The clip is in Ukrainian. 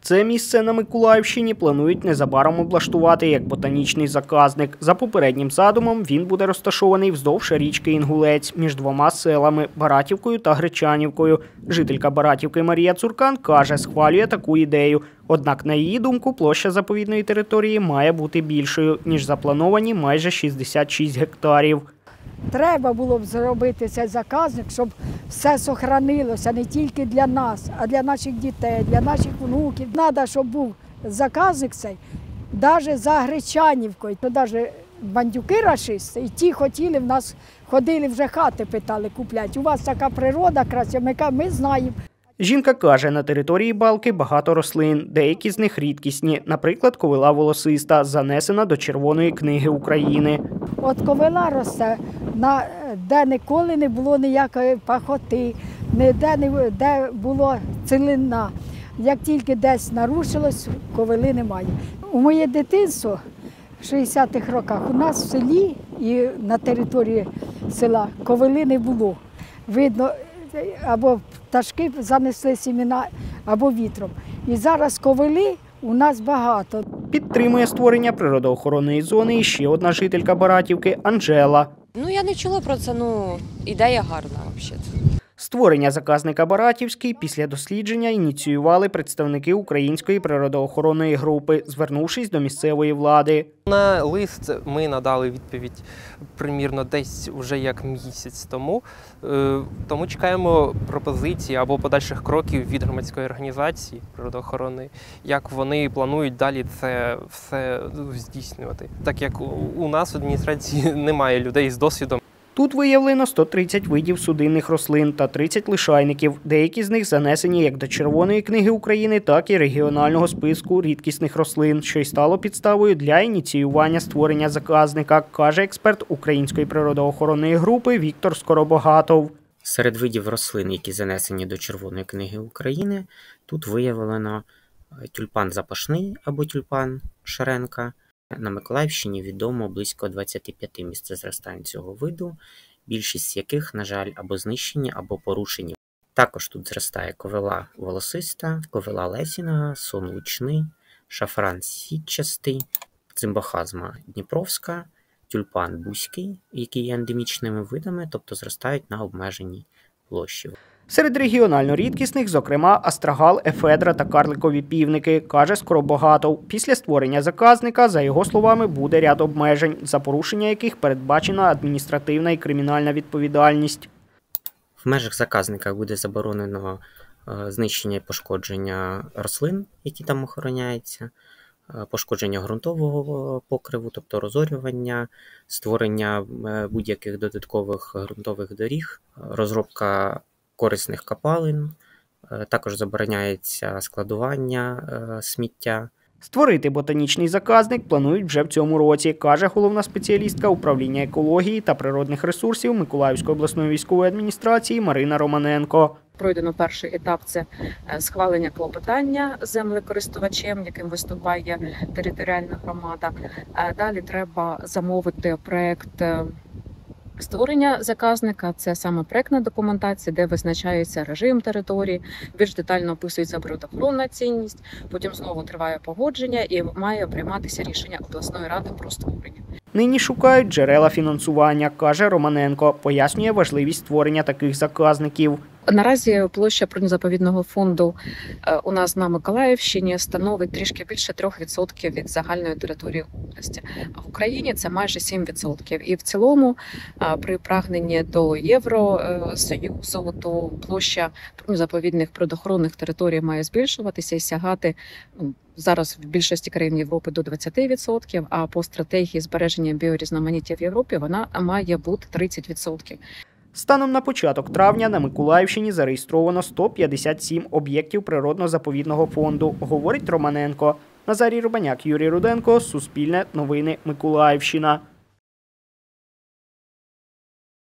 Це місце на Миколаївщині планують незабаром облаштувати як ботанічний заказник. За попереднім задумом він буде розташований вздовж річки Інгулець між двома селами – Баратівкою та Гречанівкою. Жителька Баратівки Марія Цуркан каже, схвалює таку ідею. Однак, на її думку, площа заповідної території має бути більшою, ніж заплановані майже 66 гектарів. Треба було б зробити цей заказник, щоб все зберігалося не тільки для нас, а для наших дітей, для наших внуків. Треба, щоб був заказник цей, навіть за Гречанівкою. Навіть бандюки рашисти, і ті хотіли в нас, ходили вже хати, питали купляти. У вас така природа красива, ми знаємо. Жінка каже, на території балки багато рослин, деякі з них рідкісні, наприклад, ковила волосиста, занесена до Червоної книги України. От ковила росте, де ніколи не було ніякої пахоти, де було цілина. Як тільки десь нарушилось, ковили немає. У моє дитинство в 60-х роках у нас в селі і на території села ковили не було. Видно, або пташки занесли сімена, або вітром. І зараз ковили у нас багато. Підтримує створення природоохоронної зони і ще одна жителька Баратівки – Анжела. Я не чула про це, ідея гарна взагалі. Створення заказника Баратівський після дослідження ініціювали представники Української природоохоронної групи, звернувшись до місцевої влади. На лист ми надали відповідь примірно десь вже як місяць тому. Тому чекаємо пропозиції або подальших кроків від громадської організації природоохоронної, як вони планують далі це все здійснювати. Так як у нас в адміністрації немає людей з досвідом. Тут виявлено 130 видів судинних рослин та 30 лишайників. Деякі з них занесені як до Червоної книги України, так і регіонального списку рідкісних рослин, що й стало підставою для ініціювання створення заказника, каже експерт Української природоохоронної групи Віктор Скоробогатов. Серед видів рослин, які занесені до Червоної книги України, тут виявлено тюльпан запашний або тюльпан шаренка. На Миколаївщині відомо близько 25 місцезростань цього виду, більшість з яких, на жаль, або знищені, або порушені. Також тут зростає ковила волосиста, ковила лесіна, сон лучний, шафран сітчастий, цимбохазма дніпровська, тюльпан бузький, які є ендемічними видами, тобто зростають на обмеженій площі. Серед регіонально рідкісних, зокрема, астрагал, ефедра та карликові півники, каже Скоробогатов. Після створення заказника, за його словами, буде ряд обмежень, за порушення яких передбачена адміністративна і кримінальна відповідальність. В межах заказника буде заборонено знищення і пошкодження рослин, які там охороняються, пошкодження ґрунтового покриву, тобто розорювання, створення будь-яких додаткових ґрунтових доріг, розробка корисних копалин, також забороняється складування сміття. Створити ботанічний заказник планують вже в цьому році, каже головна спеціалістка управління екології та природних ресурсів Миколаївської обласної військової адміністрації Марина Романенко. Пройдено перший етап – це схвалення клопотання землекористувачем, яким виступає територіальна громада. Далі треба замовити проєкт створення заказника – це саме проєктна документація, де визначається режим території, більш детально описується природоохоронна цінність, потім знову триває погодження і має прийматися рішення обласної ради про створення. Нині шукають джерела фінансування, каже Романенко, пояснює важливість створення таких заказників. Наразі площа природно-заповідного фонду у нас на Миколаївщині становить трішки більше 3% від загальної території області. А в Україні це майже 7%. І в цілому при прагненні до Євросоюзу, то площа природно-заповідних природоохоронних територій має збільшуватися і сягати зараз в більшості країн Європи до 20%, а по стратегії збереження біорізноманіття в Європі вона має бути 30%. Станом на початок травня на Миколаївщині зареєстровано 157 об'єктів природно-заповідного фонду, говорить Романенко. Назарій Рубаняк, Юрій Руденко, Суспільне новини, Миколаївщина.